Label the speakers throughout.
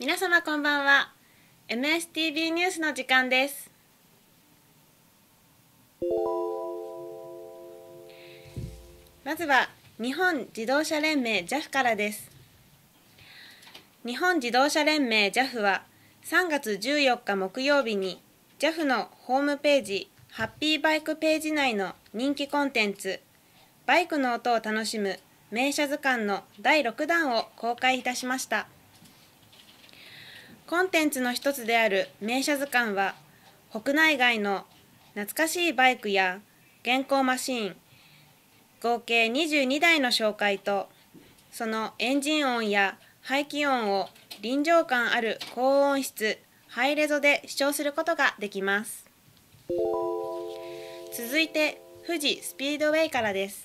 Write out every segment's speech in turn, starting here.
Speaker 1: 皆様こんばんは。 MSTV ニュースの時間です。まずは日本自動車連盟 JAF からです。日本自動車連盟 JAF は3月14日木曜日に JAF のホームページハッピーバイクページ内の人気コンテンツバイクの音を楽しむ名車図鑑の第6弾を公開いたしました。コンテンツの一つである名車図鑑は、国内外の懐かしいバイクや現行マシーン、合計22台の紹介と、そのエンジン音や排気音を臨場感ある高音質、ハイレゾで視聴することができます。続いて、富士スピードウェイからです。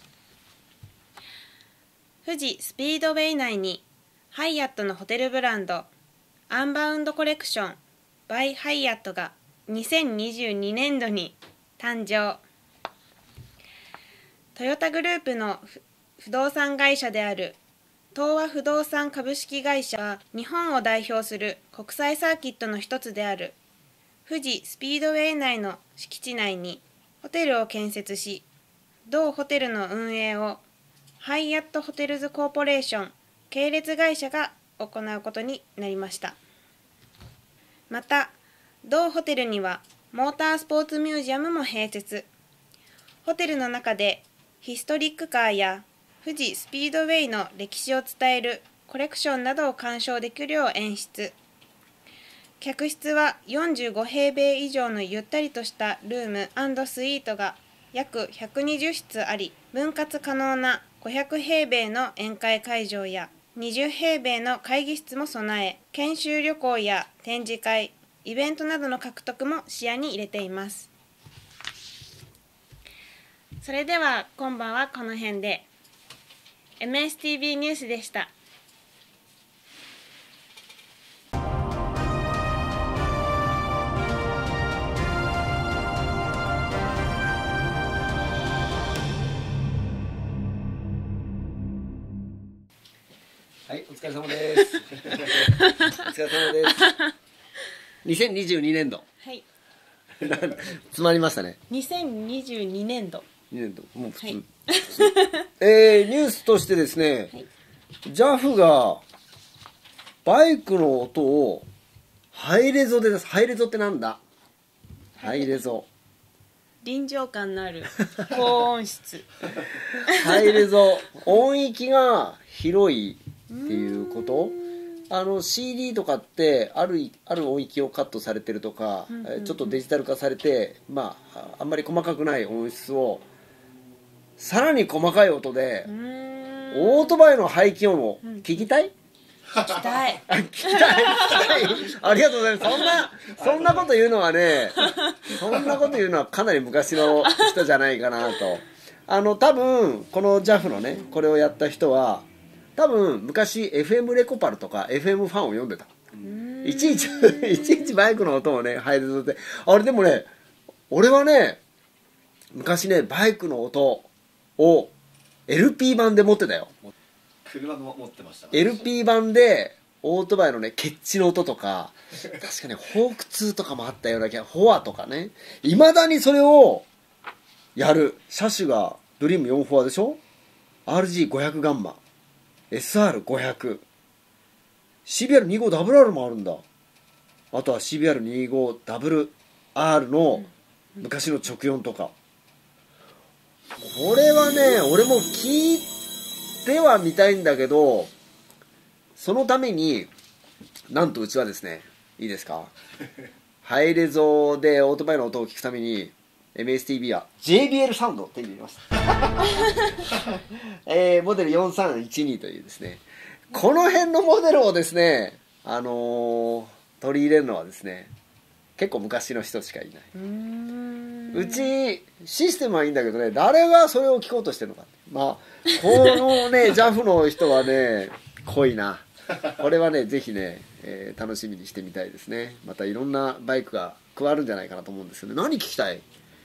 Speaker 1: 富士スピードウェイ内に、ハイアットのホテルブランド、アンバウンドコレクション by ハイアットが2022年度に誕生。トヨタグループの不動産会社である東和不動産株式会社は、日本を代表する国際サーキットの一つである富士スピードウェイ内の敷地内にホテルを建設し、同ホテルの運営をハイアットホテルズコーポレーション系列会社が行うことになりました。また、同ホテルにはモータースポーツミュージアムも併設。ホテルの中でヒストリックカーや富士スピードウェイの歴史を伝えるコレクションなどを鑑賞できるよう演出。客室は45平米以上のゆったりとしたルーム&スイートが約120室あり、分割可能な500平米の宴会会場や20平米の会議室も備え、研修旅行や展示会、イベントなどの獲得も視野に入れています。それでは今晩はこの辺で。 MSTV ニュースでした。
Speaker 2: はい、お疲れ様です。お疲れ様です。2022年度。
Speaker 1: はい。
Speaker 2: 詰まりましたね。
Speaker 1: 2022年度。
Speaker 2: 2年度。もう普通。
Speaker 1: はい、
Speaker 2: ニュースとしてですね、
Speaker 1: はい、
Speaker 2: JAF がバイクの音をハイレゾで出す。ハイレゾってなんだ？ハイレゾ。
Speaker 1: 臨場感のある高音質。
Speaker 2: ハイレゾ。音域が広いっていうこと？CD とかってある音域をカットされてるとか、ちょっとデジタル化されて、あんまり細かくない音質をさらに細かい音で、オートバイの排気音を聞きたい？
Speaker 1: 聞きたい。
Speaker 2: 聞きたい。ありがとうございます。そんなこと言うのはね、そんなこと言うのはかなり昔の人じゃないかなと。多分この JAF のね、これをやった人は多分昔 FM レコパルとか FM ファンを読んでた。いちいちバイクの音をね入るって、あれでもね、俺はね昔ねバイクの音を LP 版で持ってたよ。
Speaker 3: 車も持ってました。
Speaker 2: LP 版でオートバイのねケッチの音とか、確かねホーク2とかもあったような気が、フォアとかね、いまだにそれをやる。車種がドリーム4フォアでしょ、 RG500 ガンマ、SR500、 CBR25WR もあるんだ。あとは CBR25WR の昔の直4とか、これはね俺も聞いてはみたいんだけど、そのためになんとうちはですね、いいですか、ハイレゾでオートバイの音を聞くために MSTV は JBL サウンドを手に入れました。モデル4312というですね、この辺のモデルをですね、取り入れるのはですね結構昔の人しかいない。うちシステムはいいんだけどね、誰がそれを聞こうとしてるのか。このねJAF の人はね濃いな。これはねぜひね、楽しみにしてみたいですね。またいろんなバイクが加わるんじゃないかなと思うんですよね。何聞きたい？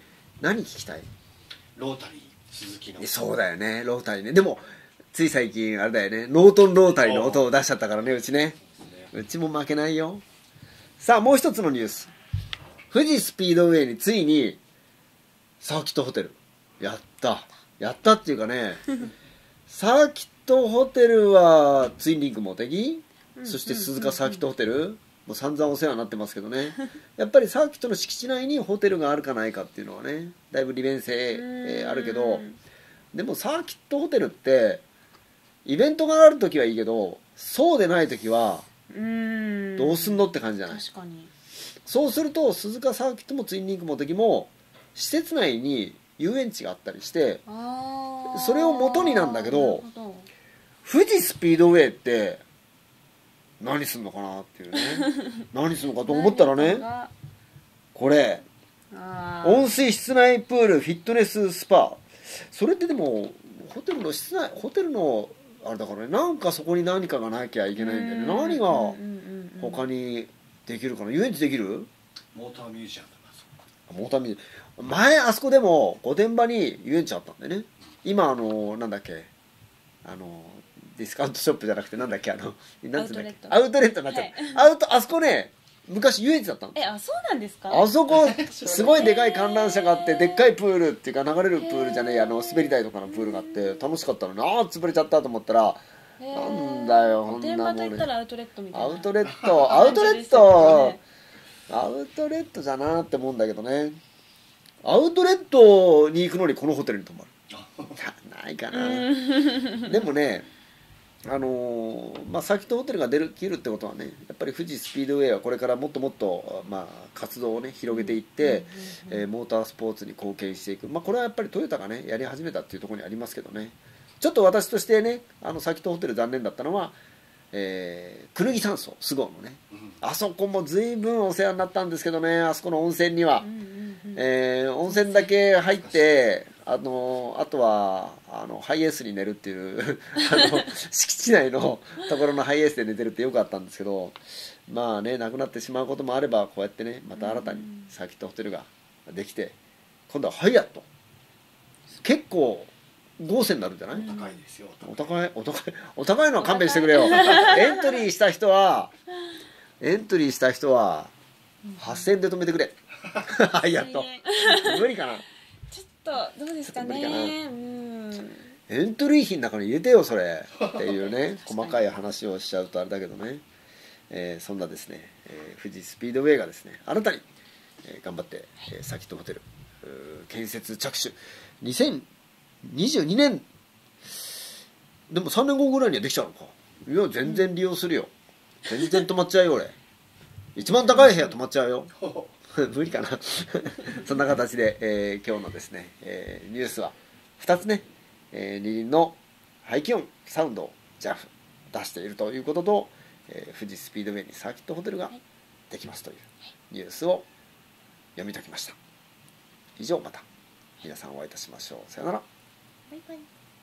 Speaker 3: ロータリー鈴木の。
Speaker 2: そうだよね、ロータリーね。でもつい最近あれだよね、ノートンロータリーの音を出しちゃったからね、うちね。 うちも負けないよ。さあもう一つのニュース、富士スピードウェイについにサーキットホテルやったっていうかねサーキットホテルはツインリンクモテギ、そして鈴鹿サーキットホテル、もう散々お世話になってますけどねやっぱりサーキットの敷地内にホテルがあるかないかっていうのはねだいぶ利便性、あるけど、でもサーキットホテルってイベントがある時はいいけどそうでない時はどうすんのって感じじゃない。
Speaker 1: 確かに。
Speaker 2: そうすると鈴鹿サーキットもツインリンクモテギも施設内に遊園地があったりしてそれを元になんだけど、富士スピードウェイって何すんのかなっていうね何すんのかと思ったらね、これ温水室内プールフィットネススパ、それってでもホテルの室内、ホテルのあれだからね、なんかそこに何かがなきゃいけないんだよね。何が他にできるかな。遊園地できる？
Speaker 3: モーターミュージアム。
Speaker 2: モーターミュージアム、前あそこでも御殿場に遊園地あったんだよね。今なんだっけ、ディスカウントショップじゃなくてなんだっけ、なんつうんだっけ、アウトレットになっちゃった、あそこね昔遊園地だったの。
Speaker 1: あ、そうなんですか。
Speaker 2: あそこすごいでかい観覧車があってでっかいプールっていうか流れるプールじゃねえ、滑り台とかのプールがあって楽しかったのに、潰れちゃったと思ったら、なんだよこんなもん。
Speaker 1: 御殿場といったらアウトレットみたいな。
Speaker 2: アウトレットじゃなって思うんだけどね。アウトレットに行くのにこのホテルに泊まるないかなでもねサーキットホテルができるってことはね、やっぱり富士スピードウェイはこれからもっともっと、活動をね広げていって、モータースポーツに貢献していく、これはやっぱりトヨタがねやり始めたっていうところにありますけどね。ちょっと私としてねサーキットホテル残念だったのは、くぬぎ山荘スゴのね、あそこも随分お世話になったんですけどね、あそこの温泉には、温泉だけ入ってあとはハイエースに寝るっていう敷地内のところのハイエースで寝てるってよくあったんですけど、なくなってしまうこともあればこうやってねまた新たにサーキットホテルができて、今度はハイアット結構豪勢になるんじゃない？
Speaker 3: 高いですよ。
Speaker 2: お高いのは勘弁してくれよエントリーした人は8000円で止めてくれハイアット無理かな。
Speaker 1: ちょっとどうですかね。
Speaker 2: エントリー費の中に入れてよそれっていうね細かい話をしちゃうとあれだけどね、そんなですね、富士スピードウェイがですね新たに、頑張って、サーキットホテル建設着手2022年でも3年後ぐらいにはできちゃうのか。いや全然利用するよ、全然泊まっちゃうよ俺。一番高い部屋泊まっちゃうよ無理かなそんな形で、今日のですね、ニュースは2つね、二輪の排気音サウンドを JAF 出しているということと、富士スピードウェイにサーキットホテルができますというニュースを読み解きました。以上、また皆さんお会いいたしましょう。さよなら。
Speaker 1: バイバイ。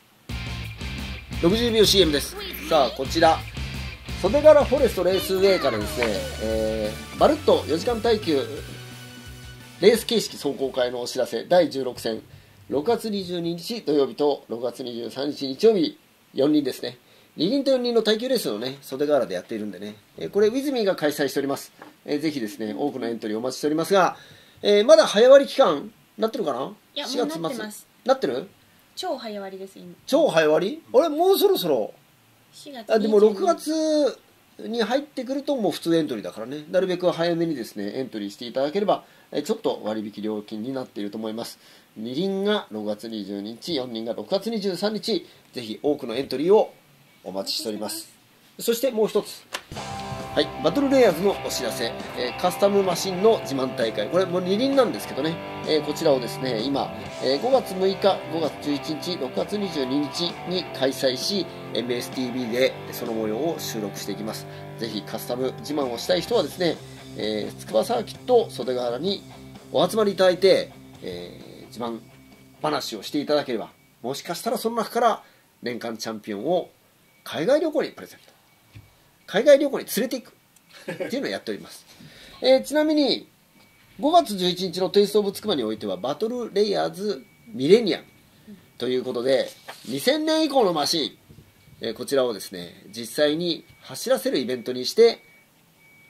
Speaker 2: 60秒 CM です。さあこちら袖ヶ浦フォレストレースウェイからですね、まるっと4時間耐久レース形式壮行会のお知らせ、第16戦6月22日土曜日と6月23日日曜日4輪ですね。2輪と4輪の耐久レースをね袖ヶ浦でやっているんでね、これウィズミーが開催しております。ぜひですね多くのエントリーお待ちしておりますが、まだ早割期間なってるかな。
Speaker 1: いや
Speaker 2: 4月末
Speaker 1: もうなってます。
Speaker 2: なってる？
Speaker 1: 超早割です今。
Speaker 2: 超早割？あれもうそろそろ
Speaker 1: 4月
Speaker 2: でも6月に入ってくるともう普通エントリーだからね、なるべく早めにですねエントリーしていただければちょっと割引料金になっていると思います。2輪が6月22日4輪が6月23日、ぜひ多くのエントリーをお待ちしております。そしてもう一つ、はい、バトルレイヤーズのお知らせ、カスタムマシンの自慢大会、これもう2輪なんですけどね、こちらをですね今、5月6日5月11日6月22日に開催し MSTV でその模様を収録していきます。ぜひカスタム自慢をしたい人はですね、筑波サーキット袖ヶ原にお集まりいただいて、自慢話をしていただければ、もしかしたらその中から年間チャンピオンを海外旅行にプレゼント、海外旅行に連れていくっていうのをやっております。ちなみに5月11日のテイストオブつくばにおいてはバトルレイヤーズミレニアムということで2000年以降のマシン、こちらをですね実際に走らせるイベントにして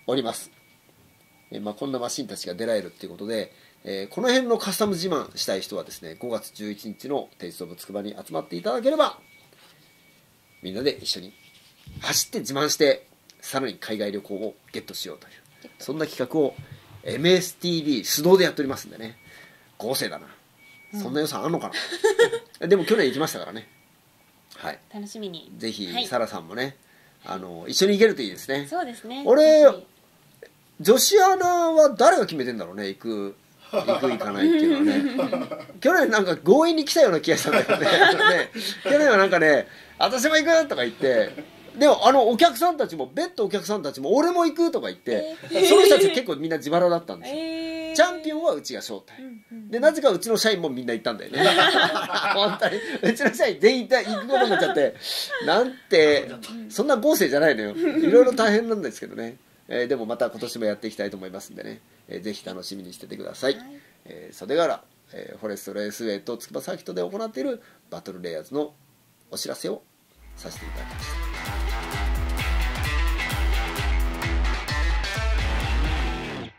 Speaker 2: おります。こんなマシンたちが出られるっていうことで、この辺のカスタム自慢したい人はですね、5月11日のテイストオブつくばに集まっていただければ、みんなで一緒に走って自慢して、さらに海外旅行をゲットしようという、そんな企画を MSTV 手動でやっておりますんでね。豪勢だな。そんな予算あんのかな、でも去年行きましたからね。はい、
Speaker 1: 楽しみに。
Speaker 2: ぜひ、
Speaker 1: はい
Speaker 2: サラさんもね、一緒に行けるといいですね。
Speaker 1: そうですね。
Speaker 2: 俺
Speaker 1: ぜ
Speaker 2: 女子アナは誰が決めてんだろうね、行かないっていうのはね。去年なんか強引に来たような気がしたんだけどね。去年はなんかね、私も行くとか言って、でもお客さんたちも、別途お客さんたちも俺も行くとか言って、その人たち結構みんな自腹だったんですよ。チャンピオンはうちが招待、でなぜかうちの社員もみんな行ったんだよね。本当にうちの社員全員行くことになっちゃって、なんてそんな豪勢じゃないのよ。いろいろ大変なんですけどね。でもまた今年もやっていきたいと思いますんでね、ぜひ楽しみにしててください。袖ヶ浦、フォレストレースウェイと筑波サーキットで行っているバトルレイヤーズのお知らせをさせていただきました。